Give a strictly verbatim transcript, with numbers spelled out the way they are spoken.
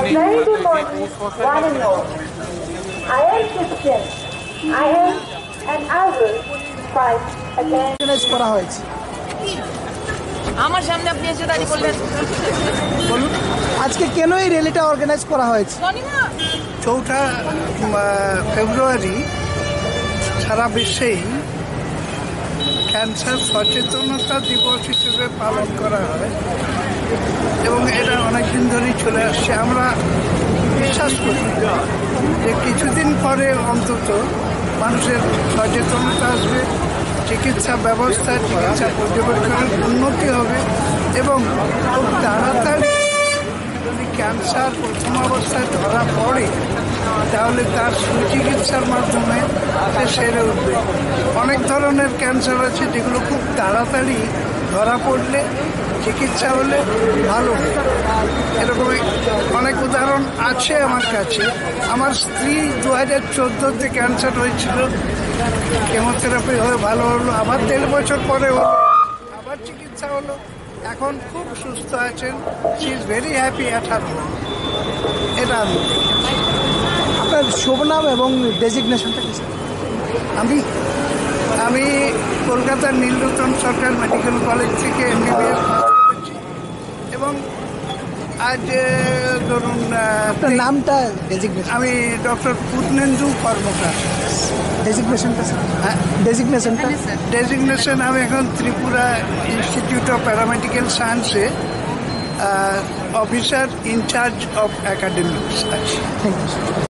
very good morning, one and all. I am Christian. I am and I will fight against. করা হয়েছে আমার সামনে আপনি এসে দাঁড়িয়ে বললেন বলুন আজকে কেন এই র্যালিটা অর্গানাইজ করা হয়েছে? চৌঠা ফেব্রুয়ারি সারা বিশ্বেই ক্যান্সার সচেতনতা দিবস হিসেবে পালন করা হয় এবং এটা অনেকদিন ধরেই চলে আসছে। আমরা বিশ্বাস করি যে কিছুদিন পরে অন্তত মানুষের সচেতনতা আসবে, চিকিৎসা ব্যবস্থা চিকিৎসা পর্যবেক্ষণের উন্নতি হবে এবং খুব তাড়াতাড়ি যদি ক্যান্সার প্রথম অবস্থায় ধরা পড়ে তাহলে তার সুচিকিৎসার মাধ্যমে সে সেরে উঠবে। অনেক ধরনের ক্যান্সার আছে যেগুলো খুব তাড়াতাড়ি ধরা পড়লে চিকিৎসা হলে ভালো হয়। এরকম অনেক উদাহরণ আছে আমার কাছে। আমার স্ত্রী দু হাজার চোদ্দোতে ক্যান্সার হয়েছিল, কেমোথেরাপি হয়ে ভালো হলো, আবার দেড় বছর পরে হলো, আবার চিকিৎসা হলো, এখন খুব সুস্থ আছেন। She is very happy at her home. এটা আমি আপনার শুভ নাম এবং ডেজিগনেশনটা কি? আমি আমি কলকাতার নীলরতন সরকার মেডিকেল কলেজ থেকে এমবিবিএস করেছি এবং আজ ধরুন আপনার নামটা ডেজিগনেশন? আমি ডক্টর পূর্ণেন্দু কর্মকার। ডেজিগনেশনটা হ্যাঁ ডেজিগনেশনটা ডেজিগনেশন আমি এখন ত্রিপুরা ইনস্টিটিউট অফ প্যারামেডিক্যাল সায়েন্সে অফিসার ইনচার্জ অফ একাডেমিক্স আছি। Thank you.